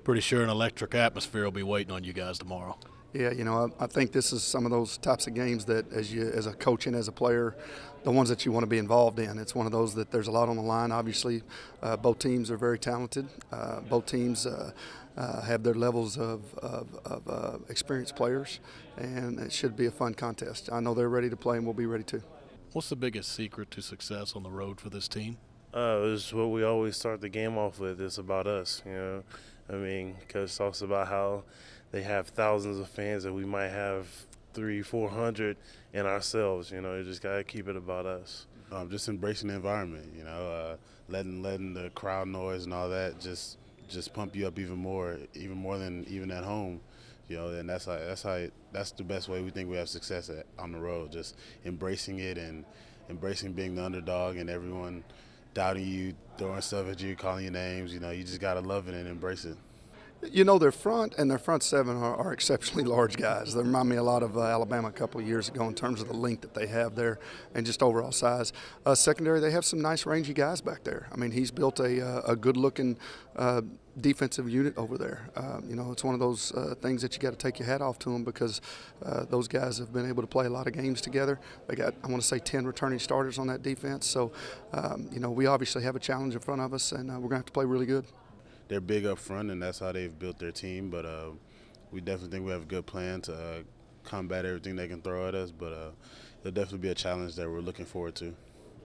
Pretty sure an electric atmosphere will be waiting on you guys tomorrow. Yeah, I think this is some of those types of games that as a coach and as a player, the ones that you want to be involved in. It's one of those that there's a lot on the line. Obviously, both teams are very talented. Both teams have their levels of experienced players, and it should be a fun contest. I know they're ready to play, and we'll be ready too. What's the biggest secret to success on the road for this team? It's what we always start the game off with. It's about us, I mean, Coach talks about how they have thousands of fans and we might have 300-400 in ourselves. You just got to keep it about us. Just embracing the environment, letting the crowd noise and all that just pump you up even more than even at home. And that's the best way we think we have success on the road. Just embracing it and embracing being the underdog and everyone doubting you, throwing stuff at you, calling you names. You just gotta love it and embrace it. Their front seven are exceptionally large guys. They remind me a lot of Alabama a couple of years ago in terms of the length that they have there and just overall size. Secondary, they have some nice rangy guys back there. I mean, he's built a good-looking defensive unit over there. It's one of those things that you got to take your hat off to them because those guys have been able to play a lot of games together. They got, I want to say, 10 returning starters on that defense. So, we obviously have a challenge in front of us, and we're going to have to play really good. They're big up front, and that's how they've built their team. But we definitely think we have a good plan to combat everything they can throw at us. But it'll definitely be a challenge that we're looking forward to.